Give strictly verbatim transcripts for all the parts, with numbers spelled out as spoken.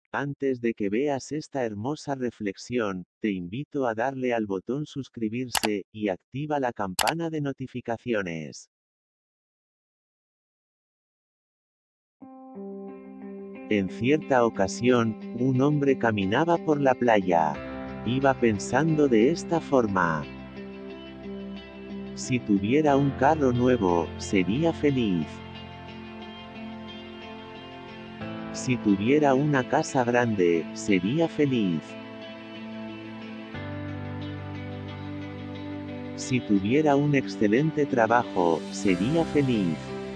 Antes de que veas esta hermosa reflexión, te invito a darle al botón suscribirse, y activa la campana de notificaciones. En cierta ocasión, un hombre caminaba por la playa. Iba pensando de esta forma: si tuviera un carro nuevo, sería feliz. Si tuviera una casa grande, sería feliz. Si tuviera un excelente trabajo, sería feliz.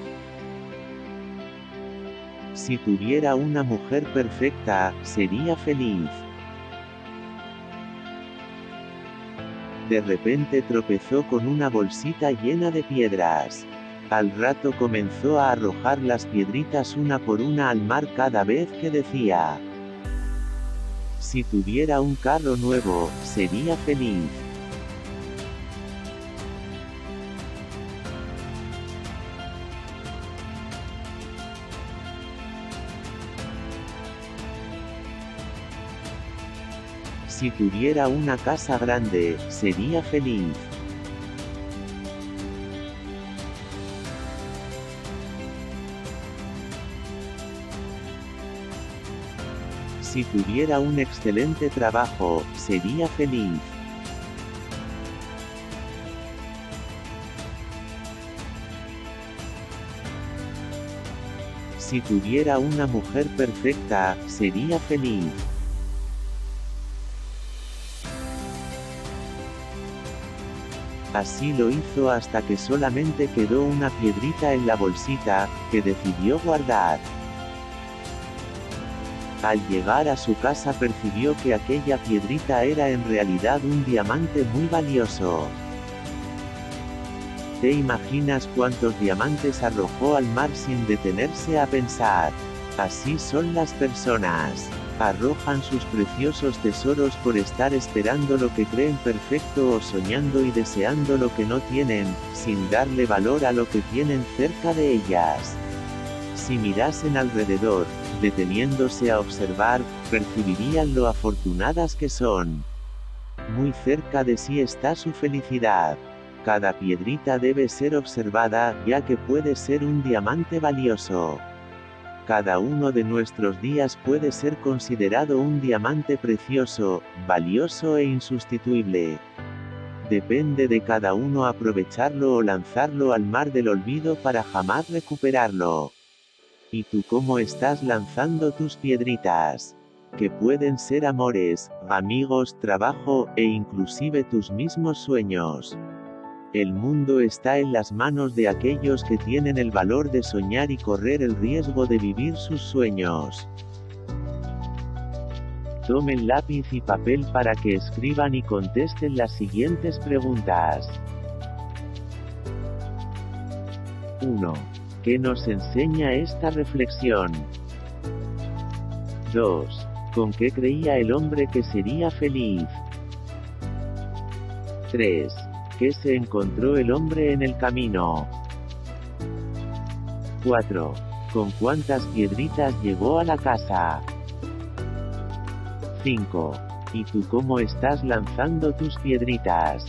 Si tuviera una mujer perfecta, sería feliz. De repente tropezó con una bolsita llena de piedras. Al rato comenzó a arrojar las piedritas una por una al mar cada vez que decía: si tuviera un carro nuevo, sería feliz. Si tuviera una casa grande, sería feliz. Si tuviera un excelente trabajo, sería feliz. Si tuviera una mujer perfecta, sería feliz. Así lo hizo hasta que solamente quedó una piedrita en la bolsita, que decidió guardar. Al llegar a su casa percibió que aquella piedrita era en realidad un diamante muy valioso. ¿Te imaginas cuántos diamantes arrojó al mar sin detenerse a pensar? Así son las personas. Arrojan sus preciosos tesoros por estar esperando lo que creen perfecto o soñando y deseando lo que no tienen, sin darle valor a lo que tienen cerca de ellas. Si mirasen alrededor, deteniéndose a observar, percibirían lo afortunadas que son. Muy cerca de sí está su felicidad. Cada piedrita debe ser observada, ya que puede ser un diamante valioso. Cada uno de nuestros días puede ser considerado un diamante precioso, valioso e insustituible. Depende de cada uno aprovecharlo o lanzarlo al mar del olvido para jamás recuperarlo. ¿Y tú cómo estás lanzando tus piedritas? Que pueden ser amores, amigos, trabajo, e inclusive tus mismos sueños. El mundo está en las manos de aquellos que tienen el valor de soñar y correr el riesgo de vivir sus sueños. Tomen lápiz y papel para que escriban y contesten las siguientes preguntas. uno. ¿Qué nos enseña esta reflexión? dos. ¿Con qué creía el hombre que sería feliz? tres. ¿Qué se encontró el hombre en el camino? cuatro. ¿Con cuántas piedritas llegó a la casa? cinco. ¿Y tú cómo estás lanzando tus piedritas?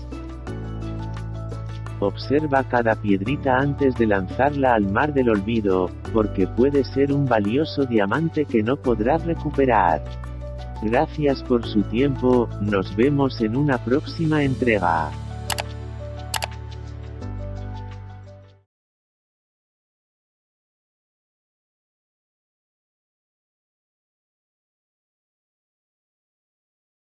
Observa cada piedrita antes de lanzarla al mar del olvido, porque puede ser un valioso diamante que no podrás recuperar. Gracias por su tiempo, nos vemos en una próxima entrega.